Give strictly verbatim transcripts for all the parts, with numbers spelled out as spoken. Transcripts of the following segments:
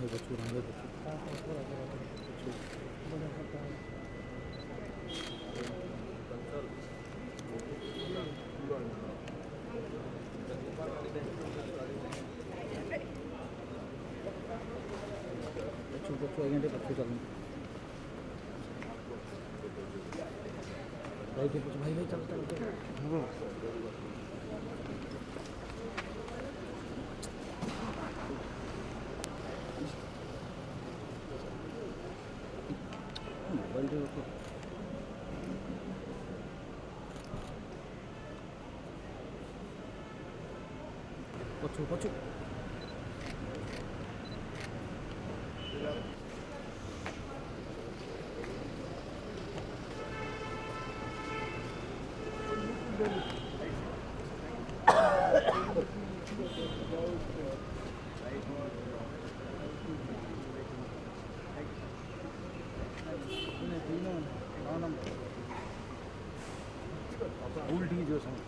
भाई भाई चल चल पछु पछु उल्टी जो सम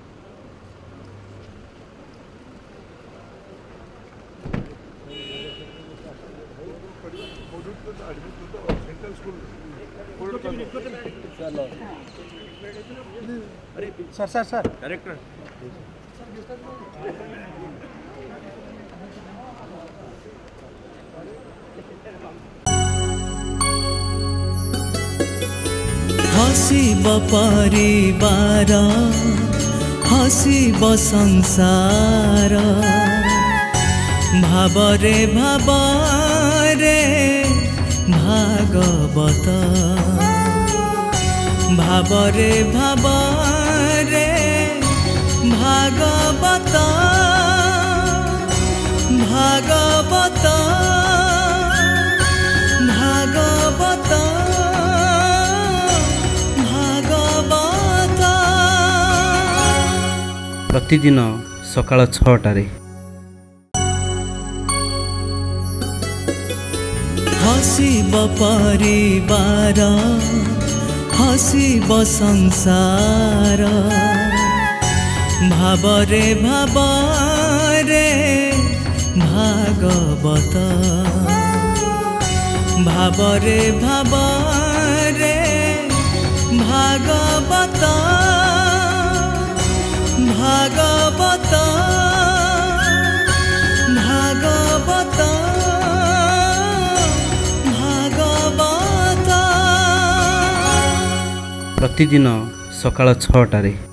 सेंट्रल स्कूल चलो अरे sir sir sir director Haseeb परिवार हसीब संसार भावरे भावरे भागवत भावरे भावरे भागवत भागवत भागवत प्रतिदिन सकाळ छटारे हसीब परिवार हसीब संसार भावरे भावरे भागवत भावरे भावरे भागवत भागवत भागवत भागवत प्रतिदिन सकाळ छटारे।